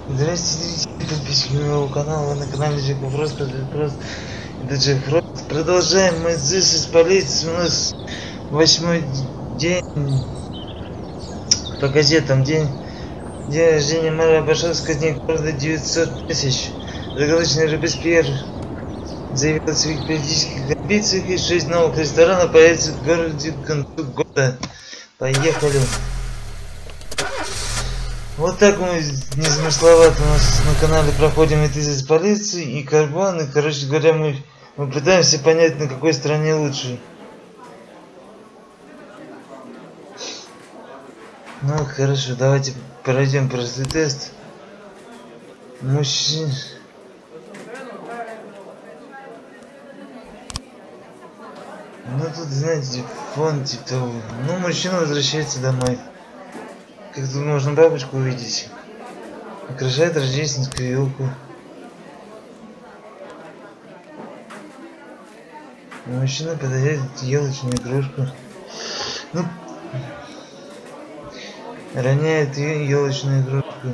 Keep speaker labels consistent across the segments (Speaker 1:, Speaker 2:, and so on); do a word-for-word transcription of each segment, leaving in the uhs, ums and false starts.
Speaker 1: Здравствуйте, подписчики моего канала, на канале Джек Вопрос, вопрос, это Джек Вопрос. Продолжаем мы здесь из полиции, у нас восьмой день по газетам, день, день рождения мэра Башевского, день города девятьсот тысяч. Загадочный Робеспьер заявил о своих политических амбициях, и шесть новых ресторанов появятся в городе к концу года. Поехали! Вот так мы незамысловато у нас на канале проходим и из полиции, и карбон, и, короче говоря, мы, мы пытаемся понять, на какой стороне лучше. Ну, хорошо, давайте пройдем простой тест. Мужчина... Ну, тут, знаете, фон типа того. Ну, мужчина возвращается домой. Как тут можно бабочку увидеть? Украшает рождественскую елку. Мужчина подает елочную игрушку. Ну, роняет елочную игрушку.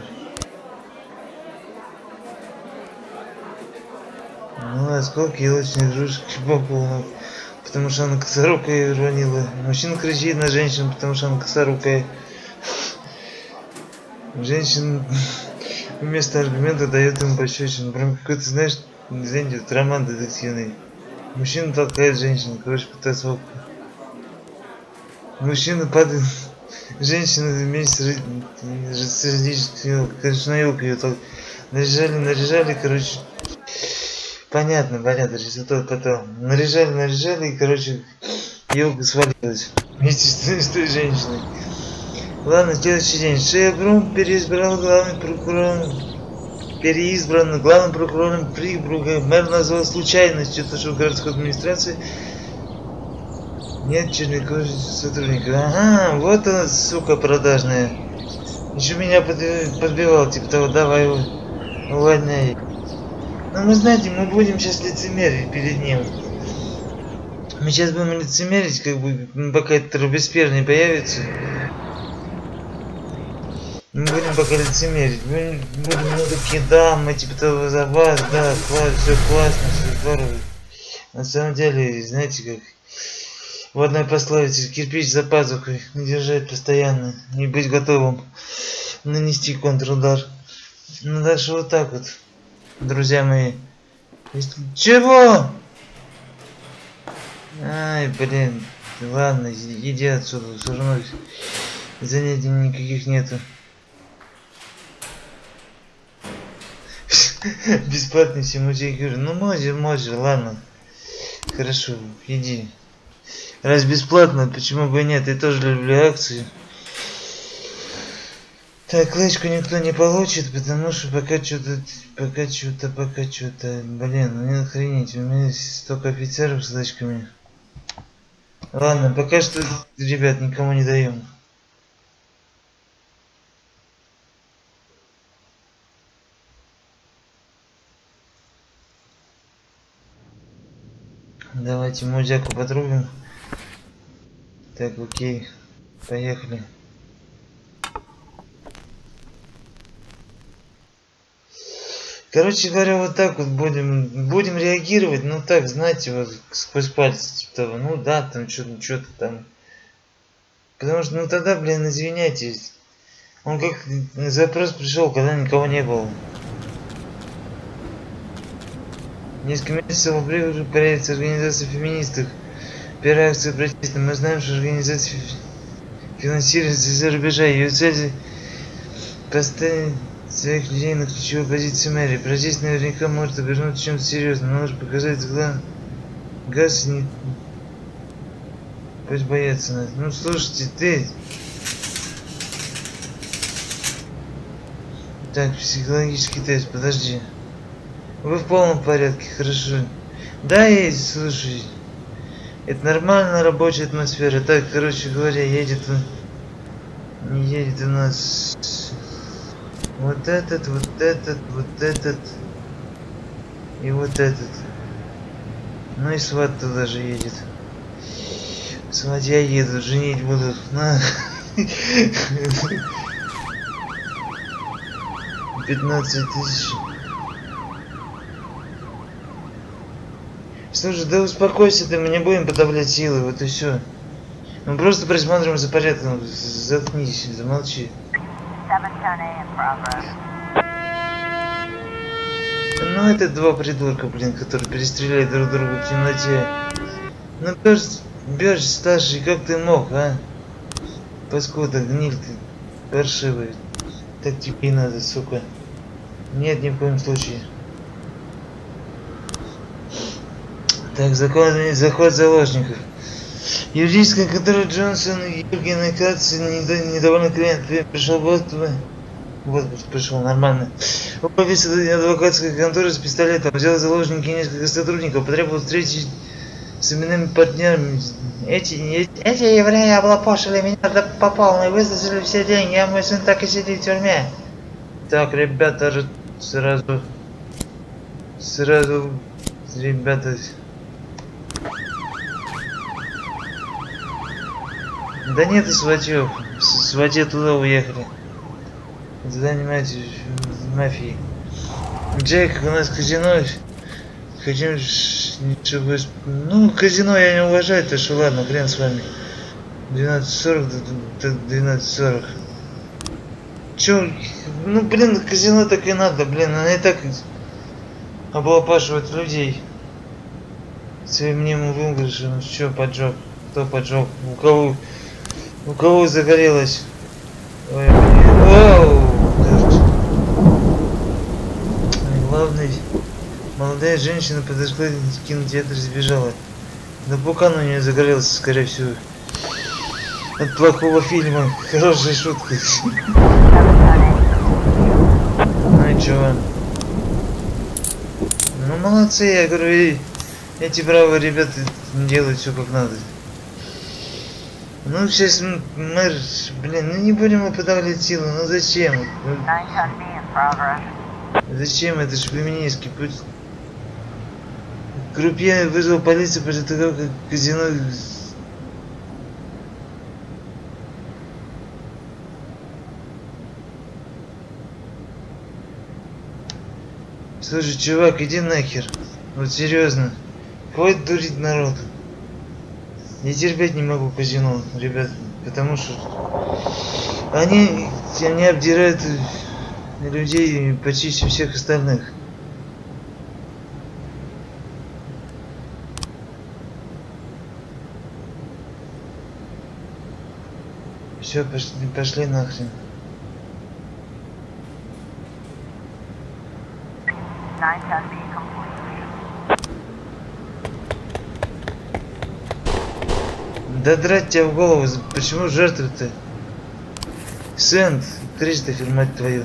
Speaker 1: Ну, осколки елочной игрушки по полу, потому что она косорукая уронила. Мужчина кричит на женщину, потому что она косорукая. Женщина вместо аргумента дает ему пощечину. Прям какой-то, знаешь, знаете, вот роман детективный. Мужчина толкает женщину, короче, по тосовку. Мужчина падает. Женщина вместе с сердечкой, конечно, на елку ее толкает. Наряжали, наряжали, короче. Понятно, понятно, что потом. Наряжали, наряжали, и, короче, елка свалилась. Вместе с, с той женщиной. Ладно, следующий день. Шебрум переизбрал главным прокурором. Переизбран главным прокурором Прибруга. Мэр назвал случайностью, то, что в городской администрации нет черных сотрудников. Ага, вот она, сука продажная. Еще меня подбивал, типа того, давай его увольняй. Но мы знаете, мы будем сейчас лицемерить перед ним. Мы сейчас будем лицемерить, как бы, пока этот Робеспьер не появится. Мы будем пока лицемерить. Мы будем, ну, такие, да, мы типа того за вас, да, класс, все классно, все здорово. На самом деле, знаете как, в одной пословице: кирпич за пазухой не держать постоянно, не быть готовым нанести контрудар. Ну так что вот так вот, друзья мои. Чего? Ай, блин, ладно, иди отсюда, все равно занятий никаких нету. Бесплатный все музей, говорю, ну можешь, можешь, ладно. Хорошо, иди. Раз бесплатно, почему бы и нет? Я тоже люблю акции. Так, клычку никто не получит, потому что пока что-то, пока что-то, пока что-то, блин, ну не охренеть, у меня столько офицеров с клычками. Ладно, пока что, ребят, никому не даем. Давайте музяку потрубим. Так, окей. Поехали. Короче говоря, вот так вот будем будем реагировать, ну так, знаете, вот сквозь пальцы, типа того, ну да, там что-то что-то там. Потому что, ну тогда, блин, извиняйтесь. Он как запрос пришел, когда никого не было. Несколько месяцев в Прибрежье появится организация феминисток. Первая акция протеста. Мы знаем, что организация финансируется из-за рубежа. Ее цель поставить своих людей на ключевую позицию мэрии. Протест наверняка может обернуться чем-то серьезным. Но может показать главный газ и не... Пусть боятся нас. Ну слушайте, ты... Так, психологический тест, подожди. Вы в полном порядке, хорошо. Да, есть, слушай. Это нормальная рабочая атмосфера. Так, короче говоря, едет он. Едет у нас вот этот, вот этот, вот этот и вот этот. Ну и сват туда же едет. Сватья едут, женить будут. На. пятнадцать тысяч. Слушай, да успокойся ты, мы не будем подавлять силы, вот и все. Мы просто присмотрим за порядком. Заткнись, замолчи. Ну это два придурка, блин, которые перестреляют друг друга в темноте. Ну Бёрж, Бёрж старший, как ты мог, а? Паскуда, гниль ты, паршивый. Так тебе и надо, сука. Нет, ни в коем случае. Так, законный захват заложников. Юридическая контора Джонсон, Юрген и Кац, недовольный клиент, пришел вот, вот пришел нормально. Офис адвокатской конторы с пистолетом, взял заложники несколько сотрудников, потребовал встречи с именными партнерами. Эти, эти, эти евреи облапошили меня по полной, высосали все деньги, а мой сын так и сидит в тюрьме. Так, ребята, сразу, сразу, ребята. Да нет, и сватёв. Сватья туда уехали. Занимайтесь мафией. Джек, у нас казино. Хотим, чтобы... Ну, казино я не уважаю, так что ладно, хрен с вами. двенадцать сорок до двенадцать сорок. Чё? Ну, блин, казино так и надо, блин, она и так облапашивает людей. Своим мнимым выигрышем. Чё поджог? Кто поджог? У кого... У кого загорелось? Ой, блин. Оу! Главный. Молодая женщина подошла к кинотеатру и сбежала. Да пукан у нее загорелся, скорее всего. От плохого фильма. Хорошая шутка. Ну и чего? Ну молодцы, я говорю, эти бравые ребята делают все как надо. Ну сейчас мэр, блин, ну не будем мы подавлять силу, ну зачем? Зачем? Это же феминистский путь. Крупье вызвал полицию после того, как казино... Слушай, чувак, иди нахер. Вот серьезно. Хватит дурить народ. Я терпеть не могу казино, ребят, потому что они, они обдирают людей почище всех остальных. Все, пошли, пошли нахрен. Да драть тебя в голову, почему жертвы-то? Сент, Кристофер, мать твою.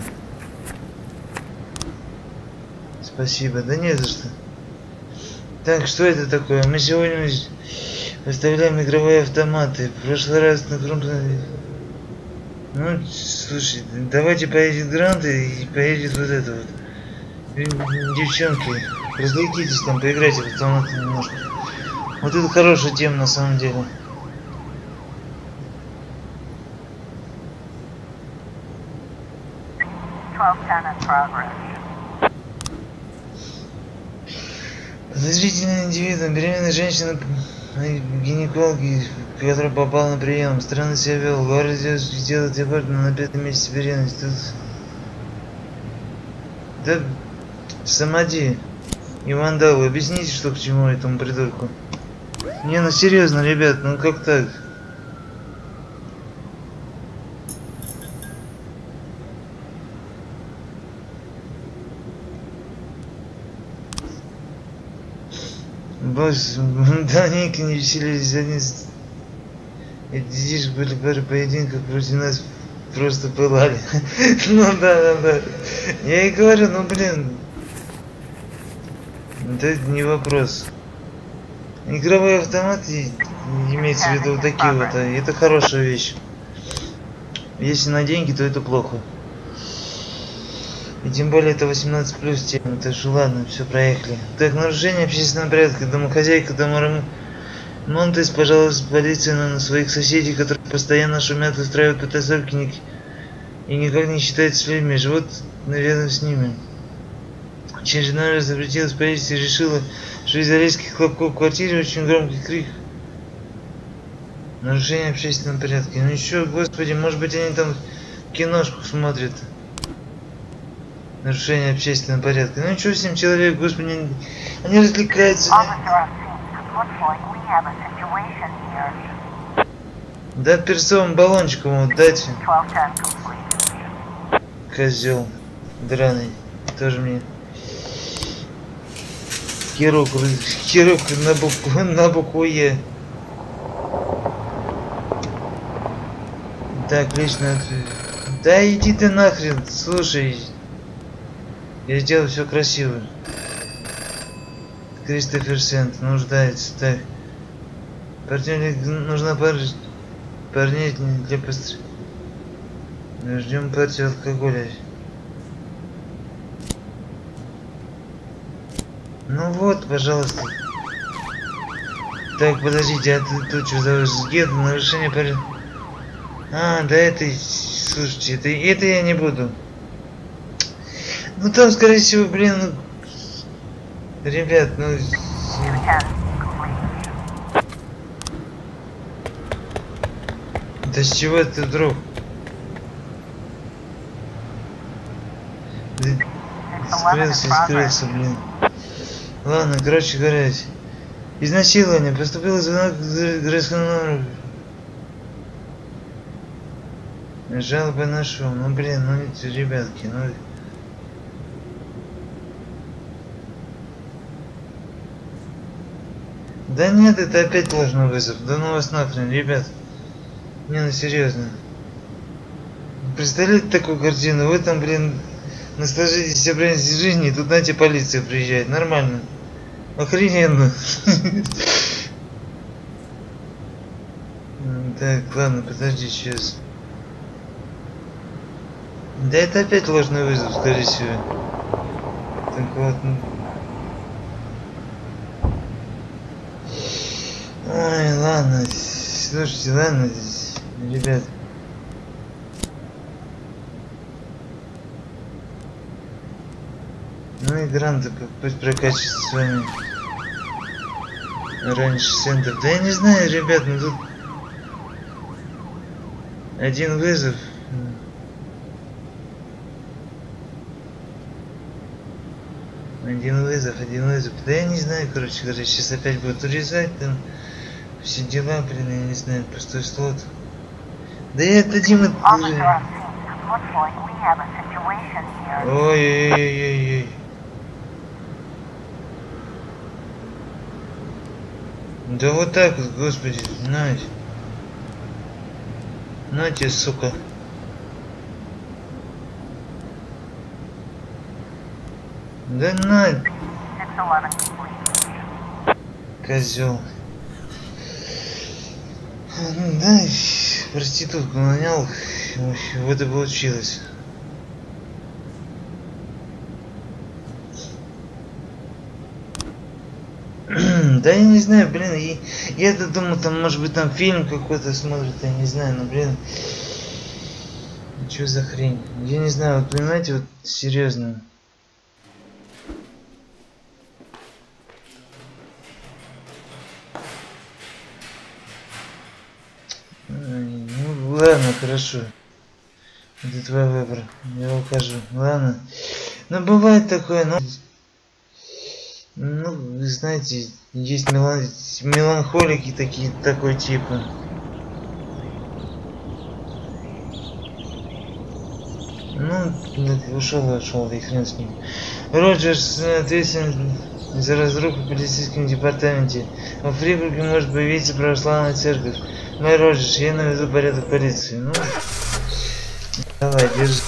Speaker 1: Спасибо, да не за что. Так, что это такое? Мы сегодня выставляем игровые автоматы. В прошлый раз на крупной... Ну, слушай, давайте поедет Грант и поедет вот это вот. Девчонки, развлекитесь там, поиграйте в автоматы немножко. Вот это хорошая тема на самом деле. Подозрительный индивид, беременная женщина, гинекологи, которая попала на прием, странно себя вел, говорит, сделать аборт на пятом месяце беременности. Тут... Да, Самади и Вандал, объясните, что к чему этому придурку. Не, ну серьезно, ребят, ну как так? Босс, давненько не веселились, они... Эти детишки были пары поединков против нас, просто пылали. Ну да, да, да. Я и говорю, ну блин. Это не вопрос. Игровые автоматы, имеется в виду вот такие вот, это хорошая вещь. Если на деньги, то это плохо. И тем более это восемнадцать плюс тема, так что ладно, все, проехали. Так, нарушение общественного порядка, домохозяйка дома Монтес, пожалуйста, полицию на своих соседей, которые постоянно шумят, устраивают потасовки. и никак не считается с людьми, живут, наверное, с ними. Очередной раз обратилась в полицию и решила, что из-за резких хлопков в квартире очень громкий крик. Нарушение общественного порядка. Ну еще, господи, может быть они там киношку смотрят. Нарушение общественного порядка. Ну ничего, всем человек, господи, они развлекаются. Да перцовым баллончиком вот дайте. Козел драный. Тоже мне. Херок, херок на букву, на букву Е. Так, лично. Да иди ты нахрен, слушай. Я сделал все красиво. Кристофер Сент нуждается. Так. Партнер нужна пара парней для построения. Ждем партию алкоголя. Ну вот, пожалуйста. Так, подождите, а ты тут что за геда, нарушение порядка? А, да это, слушайте, это, это я не буду. Ну там, скорее всего, блин, ну, ребят, ну... Да с чего это вдруг? Скрылся, скрылся, блин. Ладно, короче говоря, изнасилование. Поступил звонок к городскому номеру. Жалоба на шум. Ну блин, ну эти ребятки, ну... Да нет, это опять ложный вызов. Да ну вас нахрен, ребят. Не, ну серьезно. Представляете такую картину? Вы там, блин, наслаждайтесь собранием жизни, и тут, знаете, полиция приезжает. Нормально. Охрененно. Так, ладно, подожди сейчас. Да это опять ложный вызов, скорее всего. Так вот. Ой, ладно. Слушайте, ладно, ребят. Ну и гранты пусть прокачивается с вами. Раньше центов. Да я не знаю, ребят, ну тут один вызов. Один вызов, один вызов. Да я не знаю, короче говоря, сейчас опять будут урезать там все дела, блин, я не знаю, пустой слот. Да я это Дима. Ой-ой-ой-ой-ой. Да вот так вот, господи, на. На тебе, сука. Да на. Козел. Да, проститутку нанял, вот и получилось. Да я не знаю, блин, я-то думал, там может быть там фильм какой-то смотрит, я не знаю, но блин, что за хрень? Я не знаю, вот понимаете, вот серьезно. Ну ладно, хорошо. Это твой выбор, я укажу. Ладно. Ну бывает такое, ну. Ну, вы знаете, есть мелан... меланхолики такие, такой типа. Ну, ушел, ушел, и хрен с ним. Роджерс ответственен за разруху в полицейском департаменте. В Фрибурге может появиться православная церковь. Мой Роджерс, я наведу порядок в полиции. Ну, давай, держи.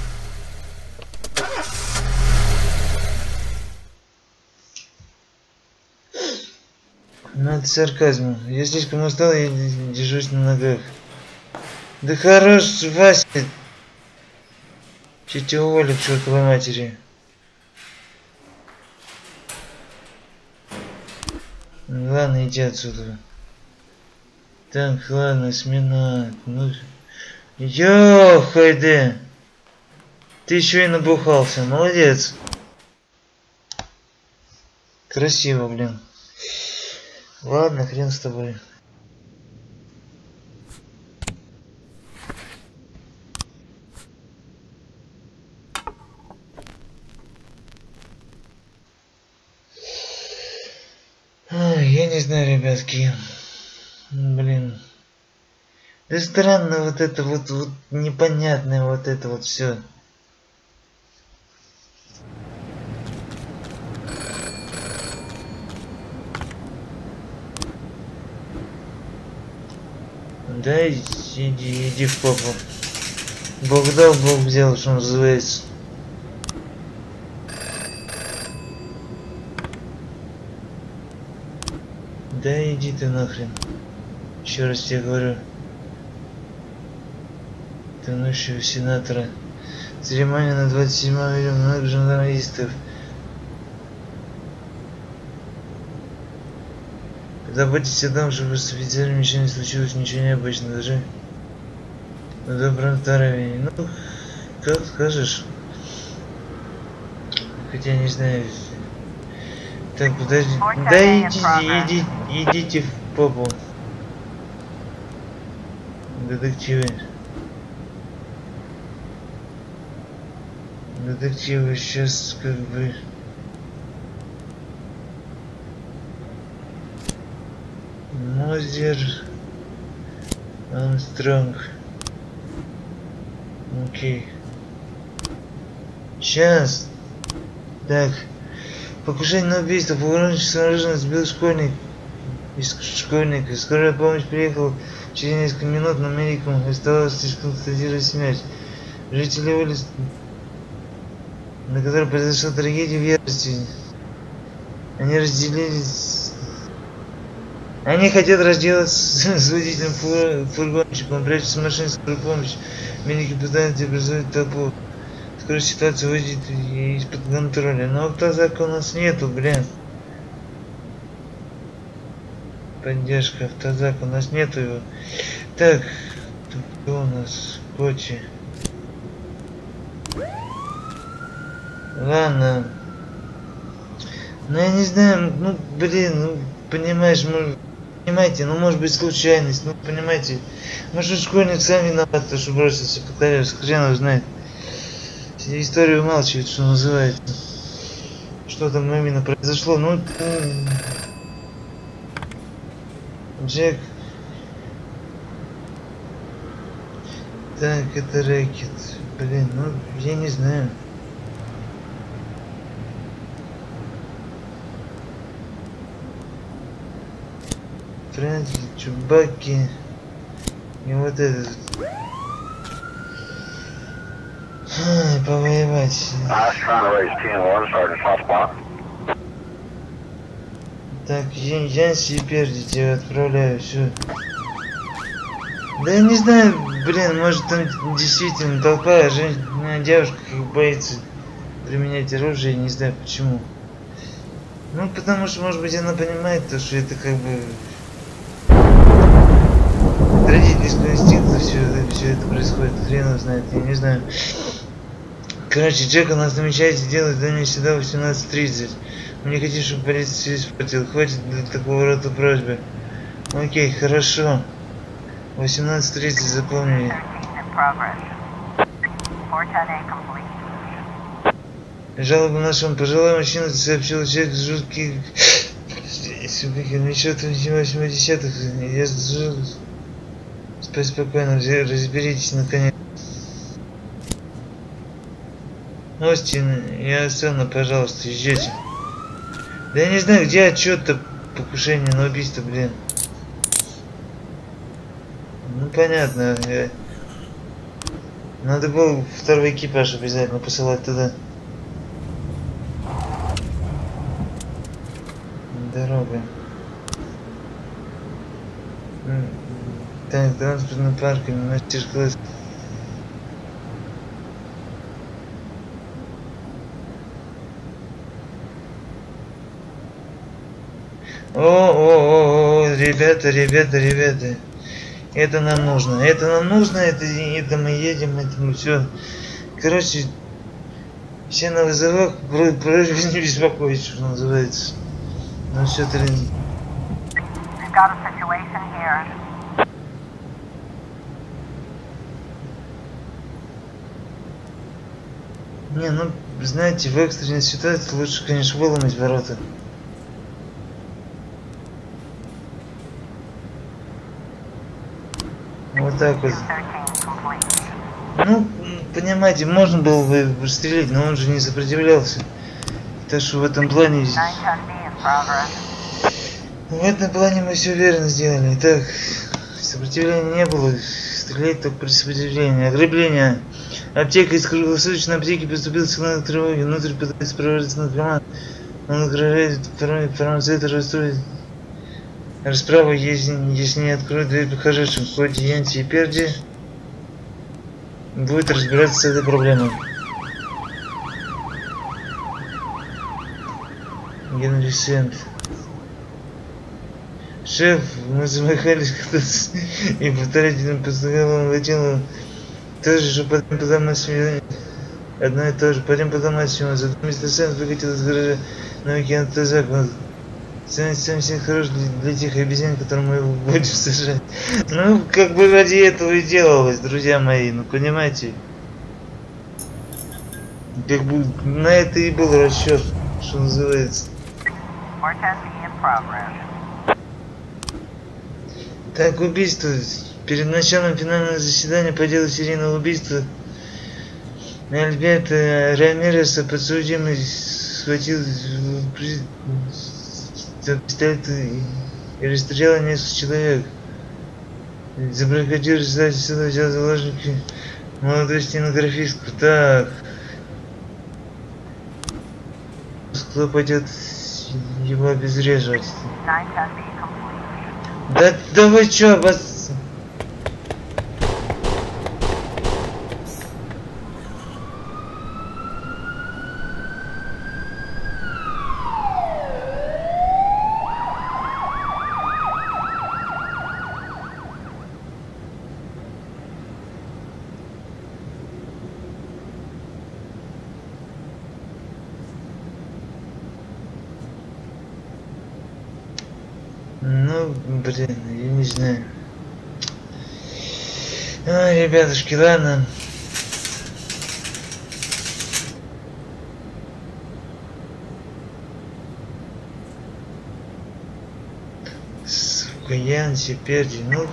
Speaker 1: Ну это сарказм. Я слишком устал, я держусь на ногах. Да хорош, Вася. Че тебя уволю к чертовой матери. Ладно, иди отсюда. Так, ладно, смена. Ну, йо, хайде. Ты еще и набухался, молодец. Красиво, блин. Ладно, хрен с тобой. Ой, я не знаю, ребятки. Блин. Да странно вот это вот, вот непонятное вот это вот все. Да иди, иди в попу. Бог дал, Бог взял, что называется. Да иди ты нахрен. Еще раз тебе говорю. Ты ночью у сенатора. Церемония на двадцать седьмом июля, много журналистов. Заботьтесь о том, чтобы с офицером ничего не случилось, ничего необычного, даже на добром здоровье. Ну, как скажешь. Хотя не знаю. Так, подожди. Да идите, идите, идите в попу. Детективы. Детективы сейчас как бы... Мозер, Армстронг. Окей. Сейчас. Так. Покушение на убийство. Пограничное оружие сбил школьник. Из школьника. Скорая помощь приехала через несколько минут на Америку. Оставалось лишь констатировать смерть. Жители улиц, на которой произошла трагедия, в ярости. Они разделились. Они хотят разделаться с водителем фур... фургончиком, прячутся в машине скорой помощи. Медики пытаются образовать толпу. Скоро ситуация выйдет из-под контроля. Но автозака у нас нету, блин. Поддержка автозака у нас нету его. Так, кто у нас? Кочи. Ладно. Ну я не знаю, ну блин, ну понимаешь, мы... Понимаете, ну может быть случайность, ну понимаете, может школьник сам виноват, что бросился по колесу, хрен его знает. История умалчивает, что называется. Что там именно произошло, ну... Джек... Так, это рэкет, блин, ну я не знаю. Фрэнки, Чубаки и вот этот. Ай, повоевать. Так, Янси и Перди тебя отправляю, все. Да я не знаю, блин, может там действительно толпа, женщина, девушка как боится применять оружие, не знаю почему. Ну потому что, может быть, она понимает то, что это как бы родительского инстинкта все это, все это происходит, хрен его знает, я не знаю. Короче, Джек, у нас намечается делать до меня сюда восемнадцать тридцать. Мне хотите, чтобы полиция все испортила, хватит для такого рода просьбы. Окей, хорошо. восемнадцать тридцать запомнили. Жалобу нашему пожилой мужчине сообщил человек жуткий... Насчет восьмидесятых я жил... Спать спокойно, разберитесь наконец. Остин и Асана, пожалуйста, езжайте. Да я не знаю, где отчет-то покушение на убийство, блин. Ну понятно. Надо было второй экипаж обязательно посылать туда. Дорога. Так, транспортный парк, мастер-класс. О, о, о, о, ребята, ребята, ребята. Это нам нужно. Это нам нужно, это, это мы едем, это мы все. Короче, Все на вызовах, просьба не беспокоить, что называется. Ну все, ты... Не, ну, знаете, в экстренной ситуации лучше, конечно, выломать ворота. Вот так вот. Ну, понимаете, можно было бы стрелять, но он же не сопротивлялся. Так что в этом плане... В этом плане мы все верно сделали. Итак, сопротивления не было. Стрелять только при сопротивлении. Ограбление. Аптека из круглосуточной аптеки поступил сигнал тревоги. Внутрь пытается прорваться наркоман. Он угрожает фармацевту расстроить расправу, если, если не откроет дверь прихожащим. В ходе Янти и Перди будет разбираться с этой проблемой. Генри Сент. Шеф, мы замахались и повторительно постоянно латину. Тоже же пойдем по домашнему. Одно и то же. Пойдем по домашнему. Зато мистер Сент выкатил из гаража на уикенд тазак. Сам все хорош для, для тех обезьян, которым мы его будем сажать. Ну, как бы ради этого и делалось, друзья мои. Ну, понимаете. Как бы на это и был расчет, что называется. Так, убийство. Перед началом финального заседания по делу серийного убийства Альберто Рамиреса подсудимый схватил пистолет и расстрелял несколько человек. Забракодир сзади сюда взял заложники молодой стенографистку. Так. Кто пойдет его обезвреживать? Да, да вы чё, вас... Ну, блин, я не знаю. Ой, ребятушки, ладно. Сука, Янси, Перди, ну...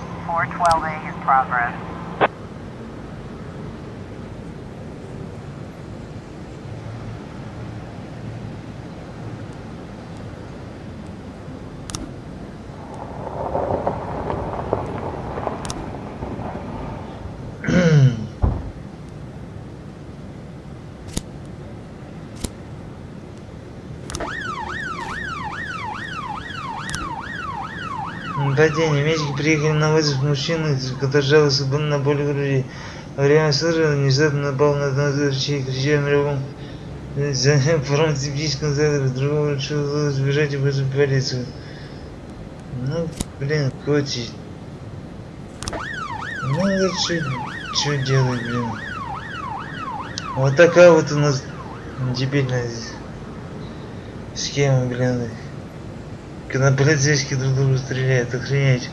Speaker 1: Нападение. Медики приехали на вызов мужчины, который жаловался на боль в груди. Во время ссоры внезапно напал на одного из врачей, крича на ревом за фармацевтическом заговоре. Другого решил сбежать и вызвать полицию. Ну, блин, Коти. Ну, вот что делать, блин. Вот такая вот у нас дебильная схема, блин. Когда полицейские друг друга стреляют, охренеть.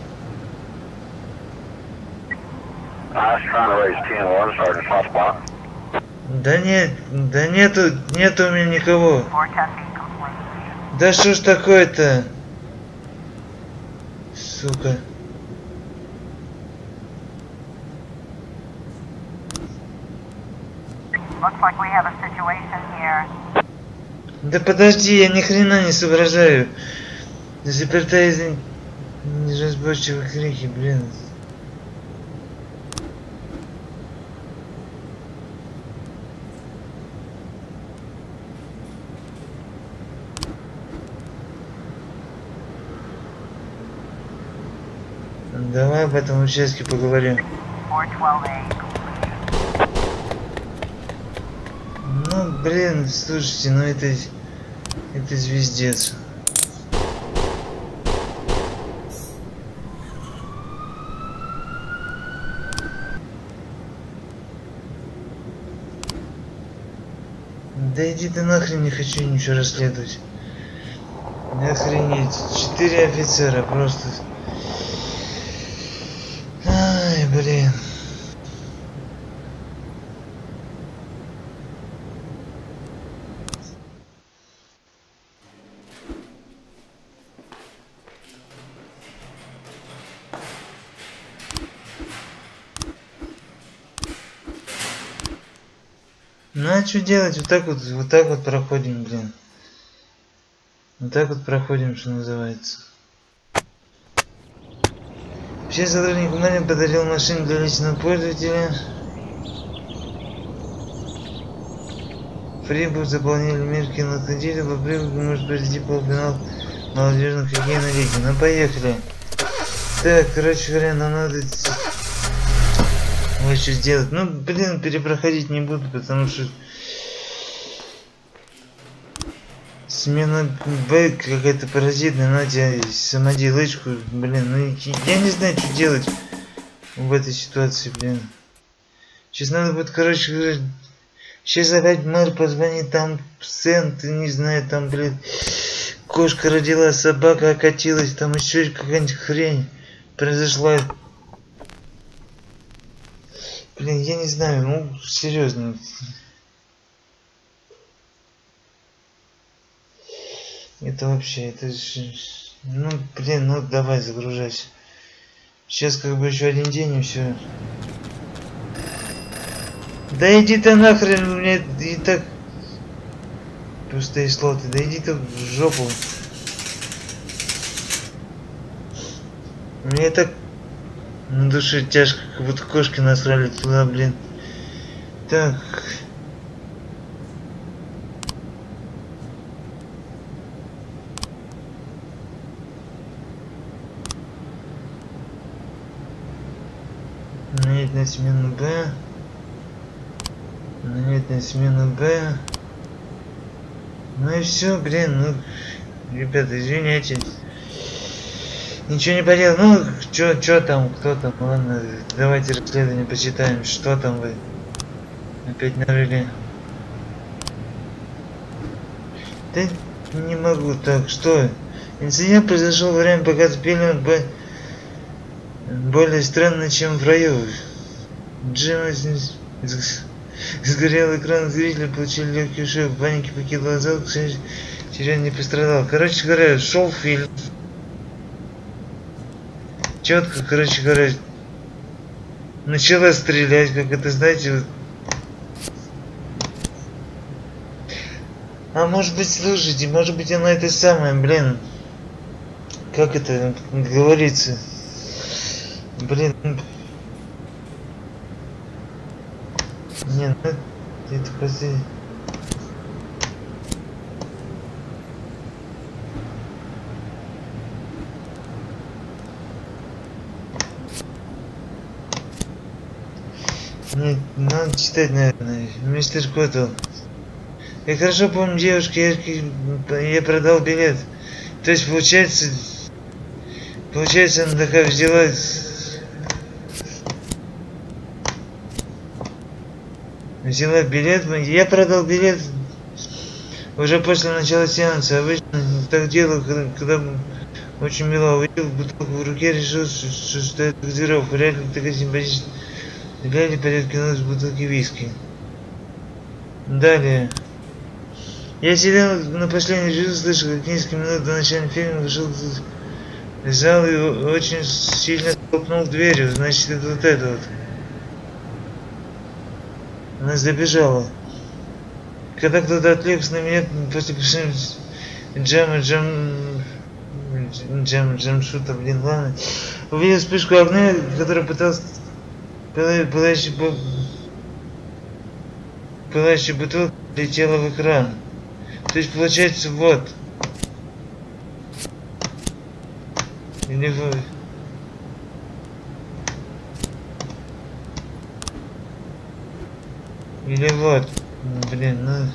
Speaker 1: Да нет, да нету, нету у меня никого. Да что ж такое-то? Сука. Да подожди, я ни хрена не соображаю. Заперта из-за неразборчивых крики, блин. Давай об этом участке поговорим. Ну, блин, слушайте, ну это... Это звездец. Да иди ты нахрен, не хочу ничего расследовать. Охренеть. Четыре офицера просто. Ай, блин. Ну а что делать? Вот так вот, вот так вот проходим, блин. Вот так вот проходим, что называется. Все сотрудник Марин подарил машину для личного пользователя. Фрибур заполнили мерки на ходили, по прибыли может произойти полуфинал молодежных хоккейной лиги. Ну поехали. Так, короче говоря, нам надо... Ой, что сделать? Ну, блин, перепроходить не буду, потому что... Смена Б какая-то паразитная, на тебя самоделочку, блин, ну я не знаю, что делать в этой ситуации, блин. Сейчас надо будет, короче говоря, сейчас опять мэр позвонит, там сын, ты не знаю, там, блин, кошка родила, собака окатилась, там еще какая-нибудь хрень произошла. Блин, я не знаю, ну, серьезно. Это вообще, это же... Ну, блин, ну давай, загружайся. Сейчас как бы еще один день и все. Да иди ты нахрен, у меня и так... Пустые слоты, да иди ты в жопу. Мне так на душе тяжко, как будто кошки насрали туда, блин. Так... Нанять на смену Б. Нанять на смену Б. Ну и все, блин, ну, ребята, извиняйте. Ничего не поделал. Ну, чё, чё там, кто там, ладно, давайте расследование почитаем, что там вы опять нарыли. Да не могу, так, что? Инцидент произошел во время показа фильма Б. Более странно, чем в раю. Джим сгорел экран, зрители получили легкий ушиб, в панике покинул зал, к счастью, не пострадал. Короче говоря, шел фильм. Четко, короче говоря, начала стрелять, как это, знаете, вот. А может быть, слушайте, может быть, она это самое, блин, как это говорится. Блин. Не, ну это последний. Нет, надо читать, наверное. Мистер Коттл. Я хорошо помню девушку, я, я продал билет. То есть получается... Получается, она такая взяла... Взяла билет, я продал билет уже после начала сеанса. Обычно так делаю, когда, когда очень мило увидел бутылку в руке, решил, что, что это газировка. Вряд ли такая симпатичная. Вряд ли пойдет кинуть в бутылке виски. Далее. Я сидел на последней ряду, слышал, как несколько минут до начала фильма вышел в зал и очень сильно столкнул дверью. Значит, это вот это вот. Она забежала. Когда кто-то отвлекся на меня после джема, джем... Джем, джемшута, блин, ладно. Увидел вспышку огня, которая пыталась... Пылающая... Пылающая бутылка летела в экран. То есть, получается, вот. Или вот. Или вот, блин, ну...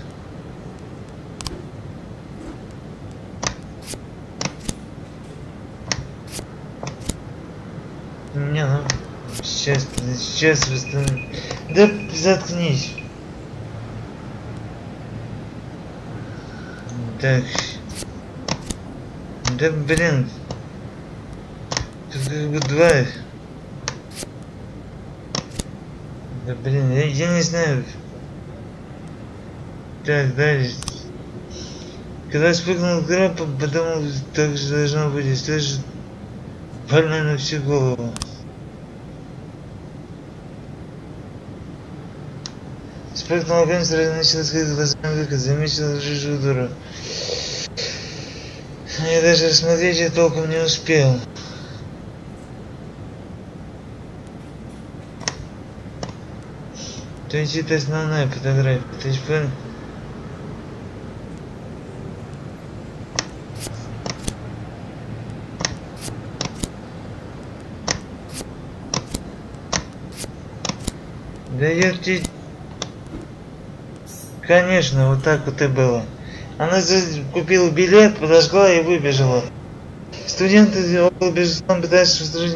Speaker 1: Не, ну... Сейчас, сейчас восстановлю. Да заткнись. Так. Да блин. Тут как бы два. Да блин, я, я не знаю. Так, дальше. Когда спрыгнул граб, подумал, так же должно быть, если же больной на всю голову. Спрыгнул огонь, сразу начал искать глазами выход, заметил рыжую дуру. Я даже рассмотреть ее толком не успел. То есть это основная фотография, то есть понял? Да я тебе... Конечно, вот так вот и было. Она купила билет, подожгла и выбежала. Студенты около безусловно пытаются устроить...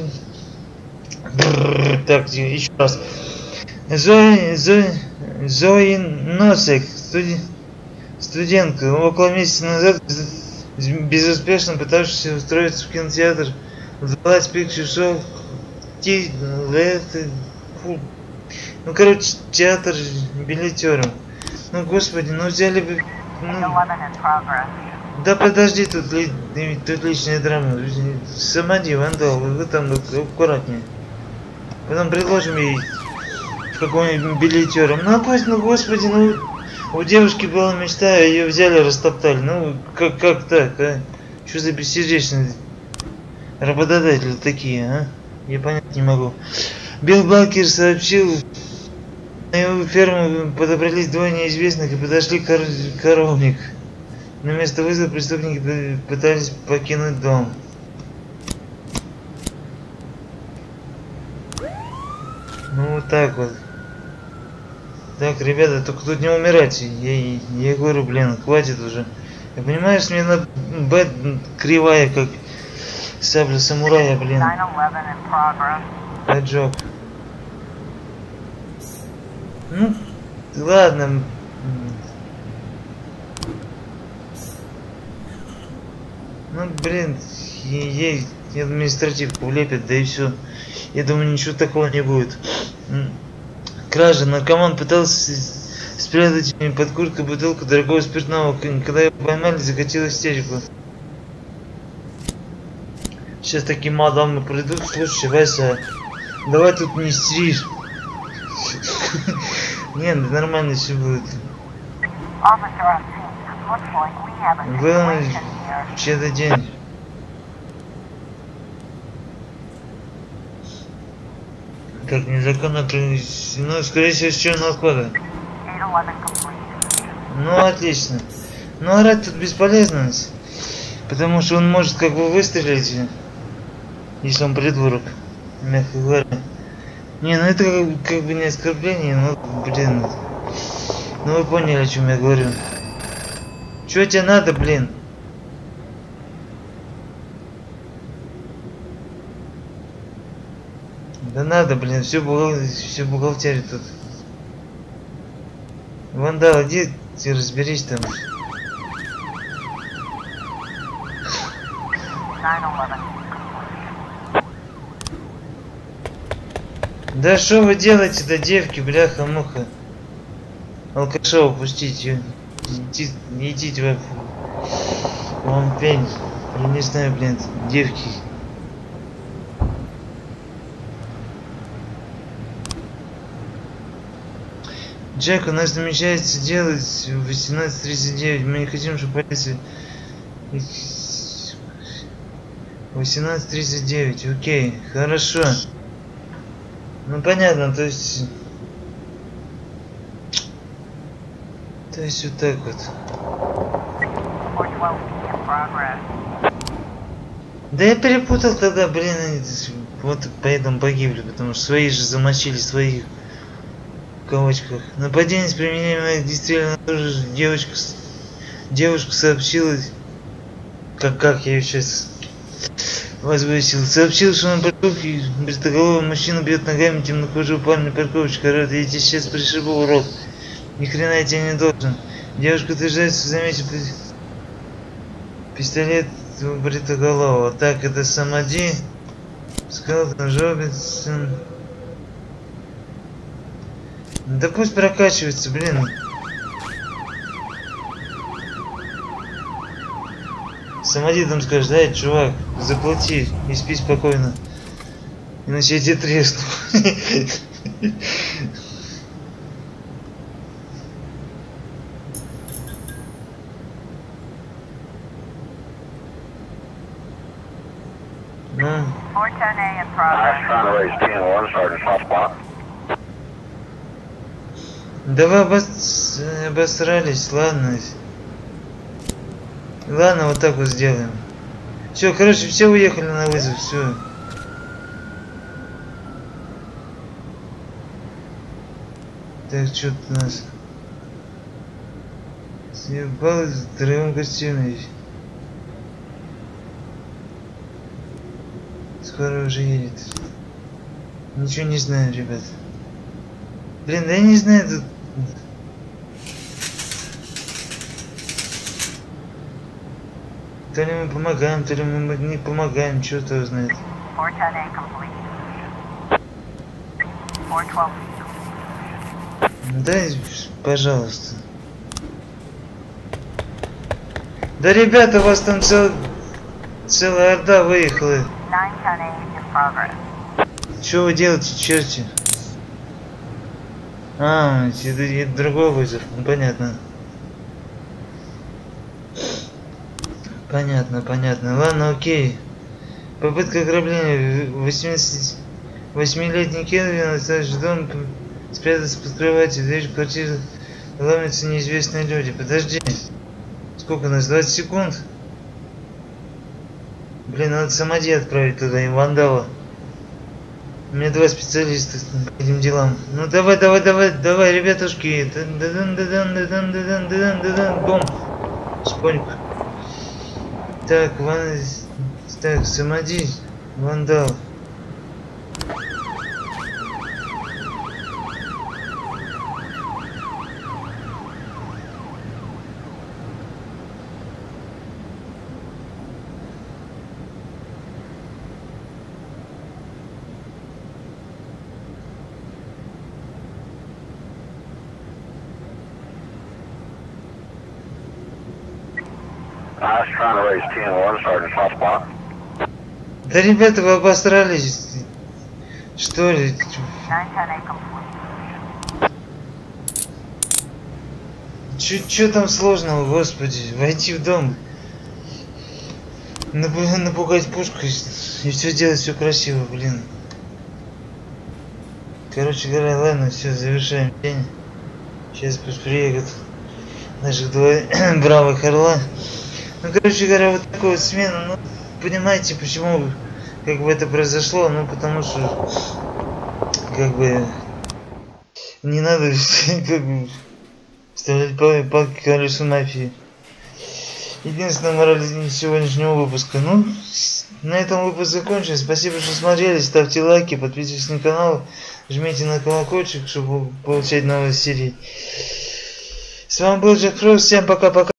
Speaker 1: Так, еще раз. Зои, Зои, Зои Носик, студи, студентка, около месяца назад безуспешно пытавшаяся устроиться в кинотеатр, звалась Picture Show, ти, фу. Ну короче, театр билетером. Ну господи, ну взяли бы... Ну, да подожди, тут, ли, тут личная драма. Самоди, вандал, вы там аккуратнее. Потом предложим ей какого-нибудь билетера. Ну пусть, ну господи, ну у девушки была мечта, ее взяли, растоптали. Ну как, как так, а? Что за бессердечные работодатели такие, а? Я понять не могу. Билл Бакер сообщил, на его ферму подобрались двое неизвестных и подошли к кор коровник. На место вызова преступники пытались покинуть дом. Ну вот так вот. Так, ребята, только тут не умирайте. Я, я говорю, блин, хватит уже. Я понимаю, что мне на бэт кривая, как сабля самурая, блин. Поджог. Ну, ладно. Ну, блин, ей административку влепят, да и все. Я думаю, ничего такого не будет. Кража. Наркоман пытался спрятать под курткой бутылку дорогого спиртного. Когда его поймали, закатил истерику. Сейчас такие мадамы придут. Слушай, Вася, давай тут не стришь. Нет, нормально все будет. Главное, чей-то день. Как незаконно, ну, скорее всего, с черного хода. Ну, отлично. Ну, орать тут бесполезно, потому что он может как бы выстрелить, если он придурок, мягко говоря. Не, ну это как, как бы не оскорбление, ну, блин. Ну, вы поняли, о чем я говорю. Чё тебе надо, блин? Да надо, блин, всю, бухгал... всю бухгалтерию тут. Вандал, иди, ты разберись там. Да что вы делаете-то, девки, бляха-муха? Алкаша упустите. Идите, идите вы. Вам пень. Я не знаю, блин, девки. Джек, у нас намечается делать в восемнадцать тридцать девять. Мы не хотим, чтобы полиция... восемнадцать тридцать девять, окей, хорошо. Ну понятно, то есть... То есть вот так вот. Да я перепутал тогда, блин, вот поэтому погибли, потому что свои же замочили своих. В кавычках. Нападение с применением огнестрельного оружия. Девочка, девушка сообщила, как как я ее сейчас возвысил, сообщил, что на парковке бритоголовый мужчина бьет ногами темнокожего парня парковочка. Рад, я тебе сейчас пришибу, урод. Ни хрена я тебе не должен. Девушка утверждает, что заметил Пистолет у бритоголового. Так, это Самади. Скалтон Робинсон. Да пусть прокачивается, блин. Самади там скажет, дай, чувак, заплати и спи спокойно. Иначе я тебе тресну. Ну. Да вы обос... обосрались, ладно. Ладно, вот так вот сделаем. Все, короче, все уехали на вызов, все. Так, что тут у нас? Съебал в втроем костюме. Скоро уже едет. Ничего не знаю, ребят. Блин, да я не знаю тут. То ли мы помогаем, то ли мы не помогаем, что-то знает. Дай, пожалуйста. Да, ребята, у вас там цел... целая орда выехала. Что вы делаете, черти? А, это, это другой вызов, ну, понятно. Понятно, понятно. Ладно, окей. Попытка ограбления. восьмилетний Келвин, оставший дом, спрятался под кроватью, дверь в квартиру, ломятся неизвестные люди. Подожди. Сколько у нас? двадцать секунд? Блин, надо Самади отправить туда и вандала. У меня два специалиста по этим делам. Ну давай, давай, давай, давай, ребятушки. Бом. Споньку. Так, ван... так, Самади, вандал. Да, ребята, вы обосрались, что ли? Чё там сложного, господи? Войти в дом, напугать пушкой и все делать все красиво, блин. Короче говоря, ладно, все, завершаем день. Сейчас пусть приедут наших два бравых орла. Ну, короче говоря, вот такая вот смена. Ну, понимаете, почему как бы это произошло? Ну, потому что как бы не надо как бы вставлять палки к колесу мафии. Единственная мораль сегодняшнего выпуска. Ну, на этом выпуск закончен. Спасибо, что смотрели. Ставьте лайки, подписывайтесь на канал, жмите на колокольчик, чтобы получать новые серии. С вами был Джек Фрост. Всем пока-пока.